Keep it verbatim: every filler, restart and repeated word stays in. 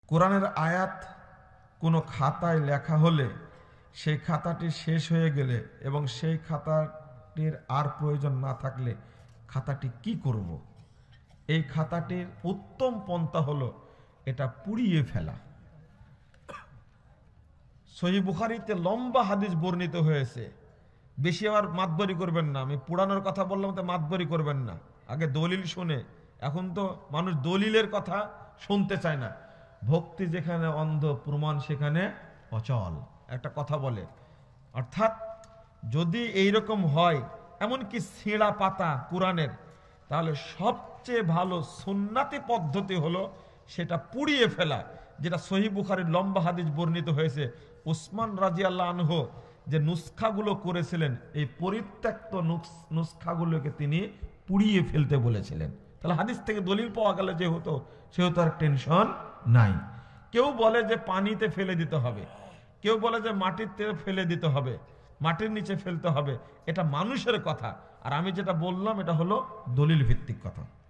কোরআনের আয়াত কোনো খাতায় লেখা হলে সেই খাতাটি শেষ হয়ে গেলে এবং সেই খাতাটির আর প্রয়োজন না থাকলে খাতাটি কি করব? এই খাতাটির উত্তম পন্থা হলো এটা পুড়িয়ে ফেলা। সহিহ বুখারীতে লম্বা হাদিস বর্ণিত হয়েছে, বেশি আবার মাতবরি করবেন না। আমি পুরানোর কথা বললাম তো মাতবরি করবেন না, আগে দলিল শুনে। এখন তো মানুষ দলিলের কথা শুনতে চায় না। ভক্তি যেখানে অন্ধ, প্রমাণ সেখানে অচল, একটা কথা বলে। অর্থাৎ যদি এইরকম হয়, এমনকি ছেঁড়া পাতা কোরআনের, তাহলে সবচেয়ে ভালো সুন্নাতি পদ্ধতি হলো সেটা পুড়িয়ে ফেলা, যেটা সহিহ বুখারীর লম্বা হাদিস বর্ণিত হয়েছে। উসমান রাদিয়াল্লাহু আনহু যে নুসখাগুলো করেছিলেন, এই পরিত্যক্ত নুসখাগুলোকে তিনি পুড়িয়ে ফেলতে বলেছিলেন। তাহলে হাদিস থেকে দলিল পাওয়া গেল যেহেতু, সেহেতু আর টেনশন নাই। কেউ বলে যে পানিতে ফেলে দিতে হবে, কেউ বলে যে মাটিতে ফেলে দিতে হবে, মাটির নিচে ফেলতে হবে। এটা মানুষের কথা, আর আমি যেটা বললাম এটা হলো দলিল ভিত্তিক কথা।